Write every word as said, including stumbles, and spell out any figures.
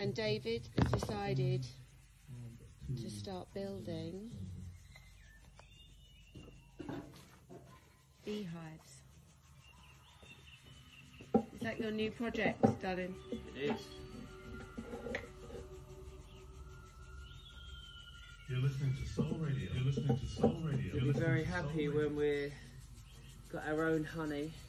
and David has decided to start building beehives. Is that your new project, darling? It is. You're listening to Soul Radio. You're listening to Soul Radio. You'll be very happy when we've got our own honey